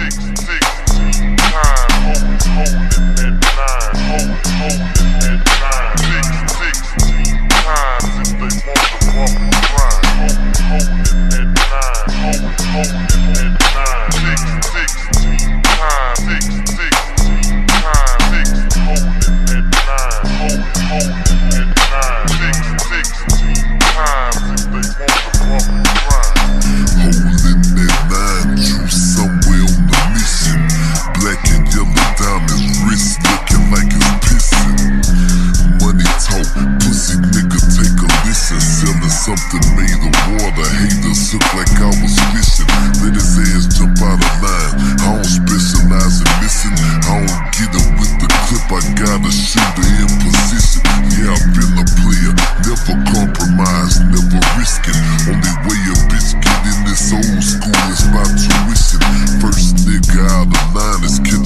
Something made of water, haters look like I was fishing. Let his ass jump out of line. I don't specialize in missing. I don't get it with the clip, I got a shooter in position. Yeah, I've been a player, never compromise, never risking. Only way a bitch get in this old school is by tuition. First nigga out of line is killing.